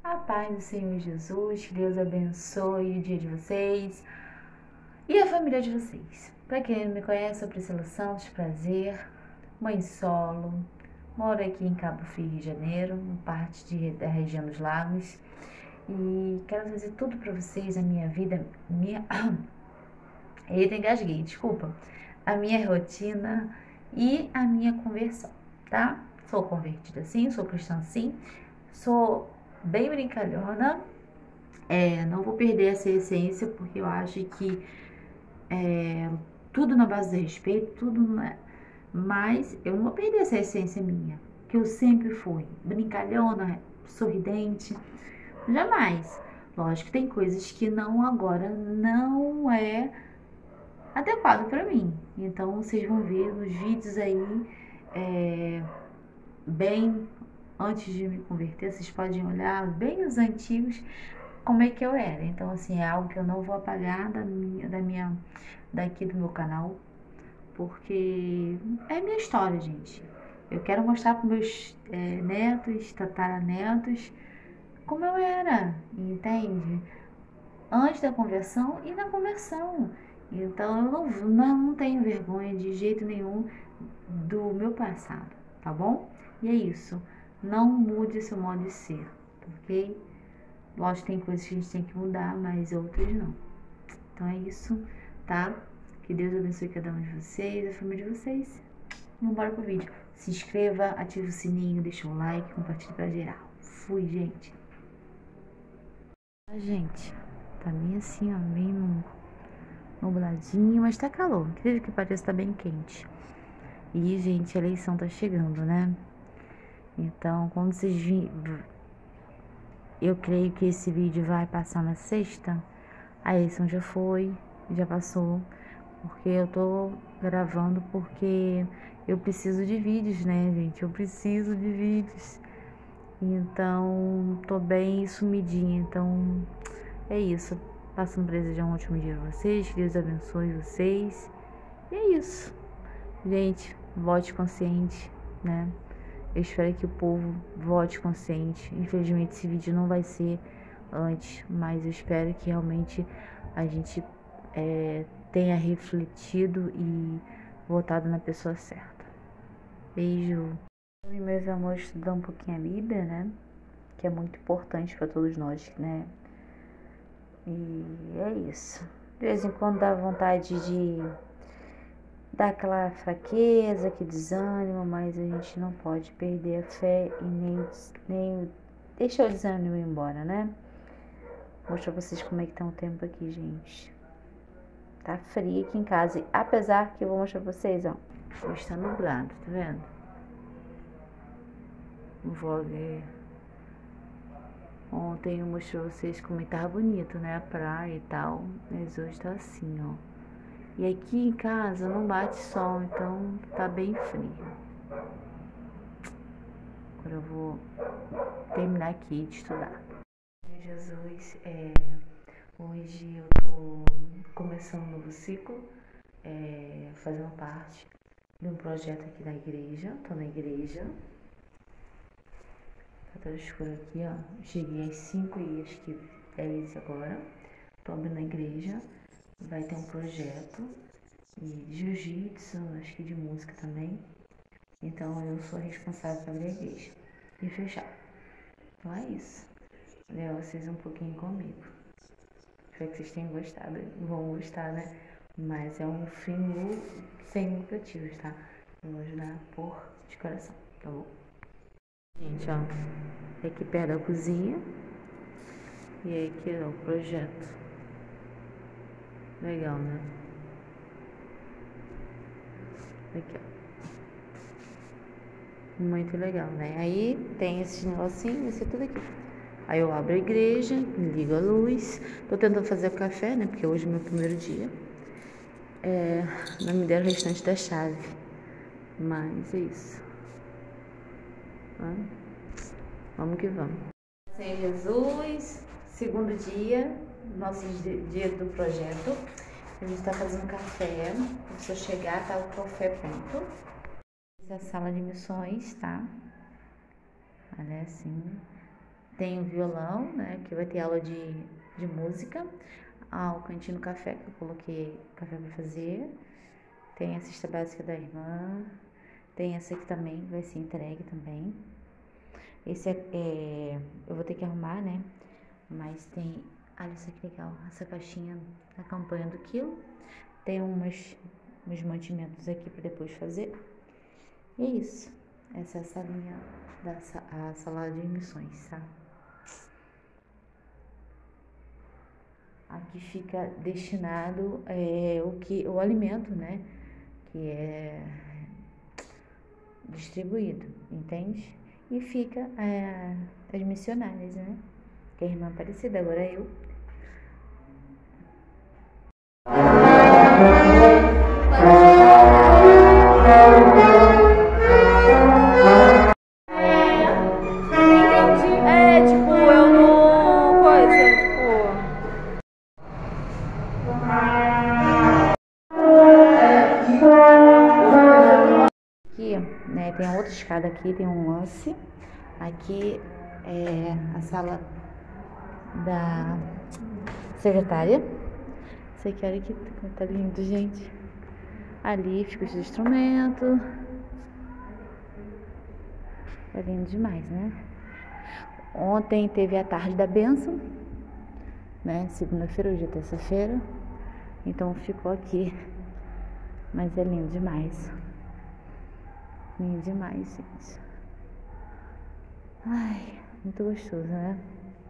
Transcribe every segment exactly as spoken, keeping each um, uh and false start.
A paz do Senhor Jesus, que Deus abençoe o dia de vocês e a família de vocês. Para quem não me conhece, sou Priscila Santos, prazer, mãe solo, moro aqui em Cabo Frio, Rio de Janeiro, parte de, da região dos lagos, e quero trazer tudo para vocês, a minha vida, minha... Eita, engasguei, desculpa. A minha rotina e a minha conversão, tá? Sou convertida sim, sou cristã sim, sou bem brincalhona, é, não vou perder essa essência, porque eu acho que é, tudo na base do respeito, tudo, né? Mas eu não vou perder essa essência minha, que eu sempre fui, brincalhona, sorridente, jamais. Lógico que tem coisas que não agora não é adequado para mim, então vocês vão ver nos vídeos aí, é, bem antes de me converter, vocês podem olhar bem os antigos, como é que eu era. Então, assim, é algo que eu não vou apagar da minha, da minha, daqui do meu canal, porque é minha história, gente. Eu quero mostrar para meus é, netos, tataranetos, como eu era, entende? Antes da conversão e na conversão. Então, eu não, não, não tenho vergonha de jeito nenhum do meu passado, tá bom? E é isso. Não mude seu modo de ser, ok? Lógico que tem coisas que a gente tem que mudar, mas outras não. Então é isso, tá? Que Deus abençoe cada um de vocês, a família de vocês. Vamos embora pro vídeo. Se inscreva, ative o sininho, deixa um like, compartilhe pra geral. Fui, gente. Gente, tá meio assim, ó, meio nubladinho, mas tá calor. Incrível que pareça, tá bem quente. E, gente, a eleição tá chegando, né? Então, quando vocês virem... Eu creio que esse vídeo vai passar na sexta. A eleição já foi, já passou. Porque eu tô gravando porque eu preciso de vídeos, né, gente? Eu preciso de vídeos. Então, tô bem sumidinha. Então, é isso. Passando pra desejar um ótimo dia a vocês. Que Deus abençoe vocês. E é isso. Gente, vote consciente, né? Eu espero que o povo vote consciente. Infelizmente esse vídeo não vai ser antes, mas eu espero que realmente a gente é, tenha refletido e votado na pessoa certa. Beijo. Eu e meus amores estudar um pouquinho a Bíblia, né? Que é muito importante para todos nós, né? E é isso. De vez em quando dá vontade de dá aquela fraqueza, que desânimo, mas a gente não pode perder a fé e nem, nem deixar o desânimo ir embora, né? Vou mostrar pra vocês como é que tá o tempo aqui, gente. Tá frio aqui em casa, apesar que eu vou mostrar pra vocês, ó. Hoje tá nublado, tá vendo? O vlog ontem eu mostrei pra vocês como é que tava bonito, né? A praia e tal, mas hoje tá assim, ó. E aqui em casa não bate sol, então tá bem frio. Agora eu vou terminar aqui de estudar. Jesus, é, hoje eu tô começando um novo ciclo, é, fazendo parte de um projeto aqui na igreja. Tô na igreja. Tá tudo escuro aqui, ó. Cheguei às cinco e acho que é isso agora. Tô abrindo a igreja. Vai ter um projeto de jiu-jitsu, acho que de música também. Então eu sou responsável pela igreja e fechar. Então é isso. Levo vocês um pouquinho comigo. Espero que vocês tenham gostado. Vão gostar, né? Mas é um fim sem lucrativos, tá? Eu vou ajudar por de coração, tá bom? Gente, ó. Aqui perto da cozinha. E aqui, ó, o projeto. Legal, né? Aqui, ó. Muito legal, né? Aí tem esses negocinhos, esse tudo aqui. Aí eu abro a igreja, ligo a luz. Tô tentando fazer o café, né? Porque hoje é meu primeiro dia. É, não me deram o restante da chave. Mas é isso. Vamos que vamos. Senhor Jesus, segundo dia, nosso dia do projeto. A gente tá fazendo café. Se eu chegar, tá o café pronto. Essa é a sala de missões, tá? Olha assim. Tem o violão, né, que vai ter aula de, de música. Ah, o cantinho café, que eu coloquei café para fazer. Tem a cesta básica da irmã. Tem essa aqui também, vai ser entregue também. Esse é, é, eu vou ter que arrumar, né? Mas tem, olha isso que legal, essa caixinha da campanha do quilo. Tem umas, uns mantimentos aqui para depois fazer. E é isso. Essa é a salinha da a sala de emissões, tá? Aqui fica destinado é, o que o alimento, né? Que é distribuído, entende? E fica é, as missionárias, né? Que é a irmã Aparecida, agora eu. É, tipo, eu não. Coisa, tipo. Aqui, né, tem outra escada aqui, tem um lance. Aqui é a sala da secretária. Você quer que tá lindo, gente. Ali fica os instrumentos. É lindo demais, né? Ontem teve a tarde da bênção, né? Segunda-feira, hoje é terça-feira. Então ficou aqui. Mas é lindo demais. Lindo demais, gente. Ai, muito gostoso, né?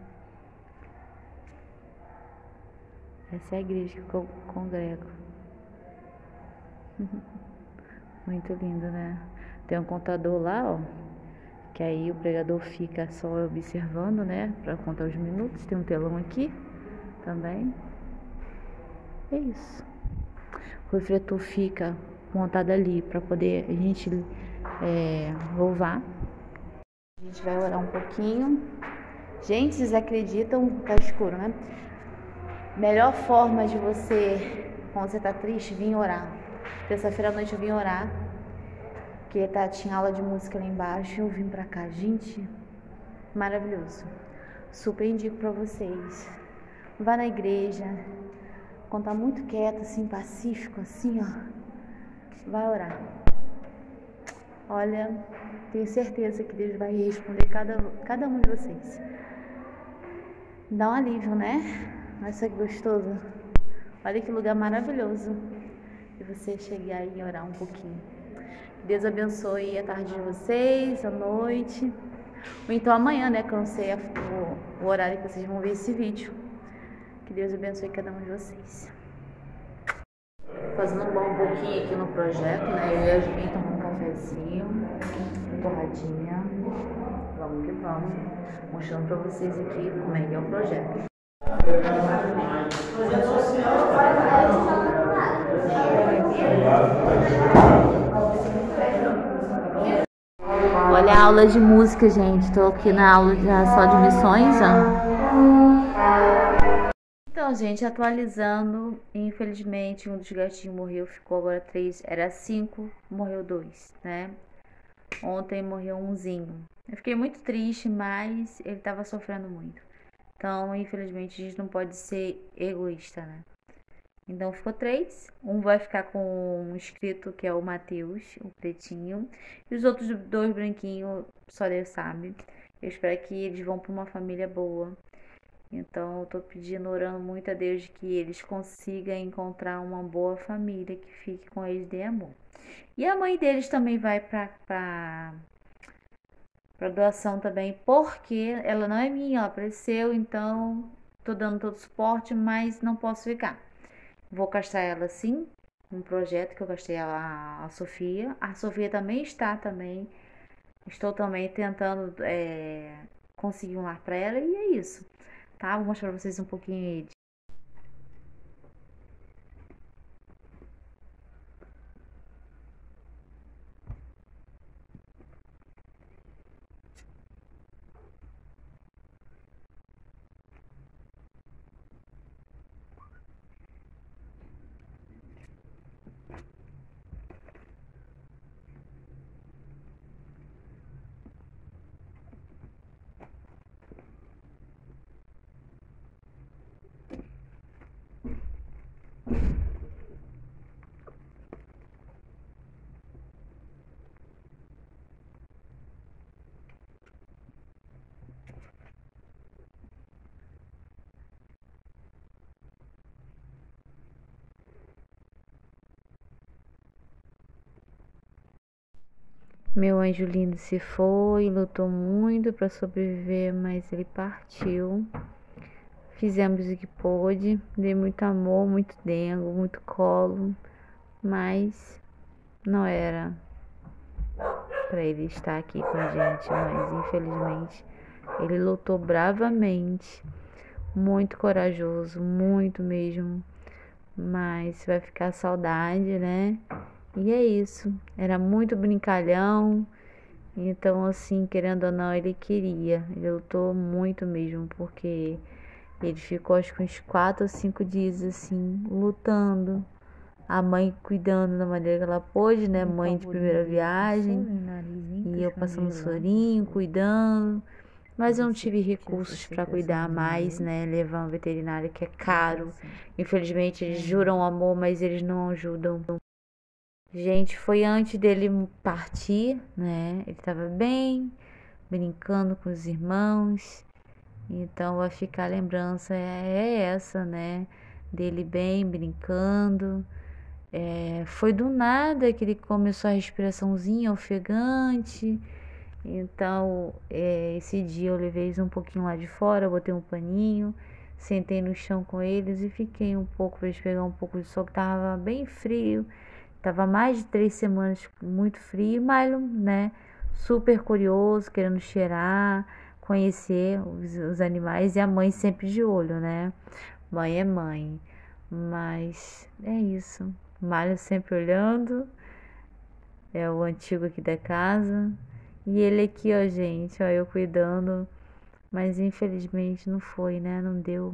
Essa é a igreja que eu congrego. Muito lindo, né? Tem um contador lá, ó. Que aí o pregador fica só observando, né? Pra contar os minutos. Tem um telão aqui também. É isso. O refletor fica montado ali para poder a gente é, louvar. A gente vai orar um pouquinho. Gente, vocês acreditam que tá escuro, né? Melhor forma de você, quando você tá triste, vir orar. Terça-feira à noite eu vim orar, porque tá, tinha aula de música lá embaixo, eu vim pra cá. Gente, maravilhoso. Super indico pra vocês. Vá na igreja, quando tá muito quieto, assim, pacífico, assim, ó, vai orar. Olha, tenho certeza que Deus vai responder cada, cada um de vocês. Dá um alívio, né? Olha só que gostoso. Olha que lugar maravilhoso. E você chegar aí e orar um pouquinho. Deus abençoe a tarde de vocês, a noite. Ou então amanhã, né? Que eu não sei o, o horário que vocês vão ver esse vídeo. Que Deus abençoe cada um de vocês. Fazendo um pouquinho aqui no projeto, né? Eu e a gente tomando um cafezinho, torradinha. Vamos que vamos. Mostrando pra vocês aqui como é que é o projeto. Olha a aula de música, gente. Tô aqui na aula já só de missões, ó. Então, gente, atualizando, infelizmente um dos gatinhos morreu, ficou agora três, era cinco, morreu dois, né? Ontem morreu umzinho. Eu fiquei muito triste, mas ele tava sofrendo muito. Então, infelizmente, a gente não pode ser egoísta, né? Então, ficou três. Um vai ficar com um inscrito, que é o Matheus, o pretinho. E os outros dois branquinhos, só Deus sabe. Eu espero que eles vão para uma família boa. Então, eu tô pedindo, orando muito a Deus que eles consigam encontrar uma boa família que fique com eles de amor. E a mãe deles também vai pra, pra, pra doação também, porque ela não é minha, ela apareceu, então tô dando todo o suporte, mas não posso ficar. Vou castrar ela sim, um projeto que eu castrei a, a Sofia. A Sofia também está também. Estou também tentando é, conseguir um lar para ela e é isso. Tá? Vou mostrar pra vocês um pouquinho aí. Meu anjo lindo se foi, lutou muito para sobreviver, mas ele partiu. Fizemos o que pôde, dei muito amor, muito dengo, muito colo, mas não era para ele estar aqui com a gente, mas infelizmente ele lutou bravamente, muito corajoso, muito mesmo, mas vai ficar saudade, né? E é isso, era muito brincalhão, então assim, querendo ou não, ele queria, ele lutou muito mesmo, porque ele ficou acho que uns quatro ou cinco dias assim, lutando. A mãe cuidando da maneira que ela pôde, né? Mãe de primeira viagem. E eu passando sorinho, cuidando. Mas eu não tive recursos para cuidar mais, né? Levar um veterinário que é caro. Infelizmente eles juram amor, mas eles não ajudam. Gente, foi antes dele partir, né? Ele tava bem, brincando com os irmãos. Então vai ficar a lembrança é essa, né? Dele bem, brincando. É, foi do nada que ele começou a respiraçãozinha ofegante. Então, é, esse dia eu levei eles um pouquinho lá de fora, botei um paninho, sentei no chão com eles e fiquei um pouco para eles pegar um pouco de sol, que tava bem frio. Tava mais de três semanas muito frio, mas, né, super curioso, querendo cheirar, conhecer os, os animais e a mãe sempre de olho, né? Mãe é mãe. Mas é isso. Mário sempre olhando. É o antigo aqui da casa. E ele aqui, ó, gente, ó, eu cuidando. Mas infelizmente não foi, né? Não deu.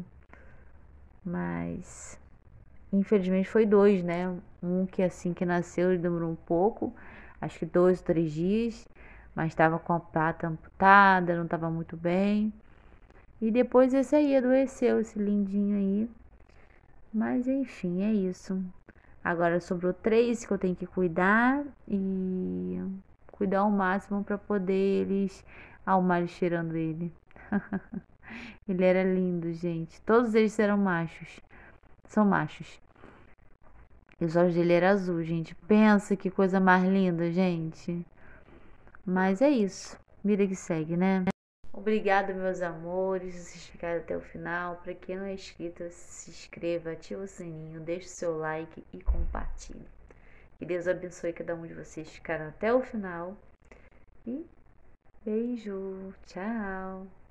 Mas infelizmente foi dois, né? Um que assim que nasceu, ele demorou um pouco. Acho que dois, três dias. Mas estava com a pata amputada, não estava muito bem. E depois esse aí adoeceu, esse lindinho aí. Mas enfim, é isso. Agora sobrou três que eu tenho que cuidar e cuidar ao máximo para poder eles arrumarem cheirando ele. Ele era lindo, gente. Todos eles eram machos. São machos. E os olhos dele eram azul, gente. Pensa que coisa mais linda, gente. Mas é isso. Vida que segue, né? Obrigada, meus amores. Vocês ficaram até o final. Para quem não é inscrito, se inscreva, ativa o sininho, deixe o seu like e compartilhe. Que Deus abençoe cada um de vocês que ficaram até o final. E beijo. Tchau.